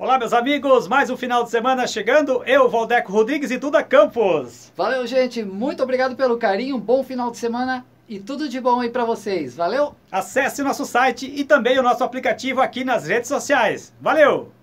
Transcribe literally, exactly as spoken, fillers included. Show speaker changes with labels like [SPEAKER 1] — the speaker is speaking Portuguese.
[SPEAKER 1] Olá, meus amigos, mais um final de semana chegando, eu, Valdeco Rodrigues e Duda Campos.
[SPEAKER 2] Valeu, gente, muito obrigado pelo carinho, bom final de semana e tudo de bom aí pra vocês, valeu?
[SPEAKER 1] Acesse nosso site e também o nosso aplicativo aqui nas redes sociais. Valeu!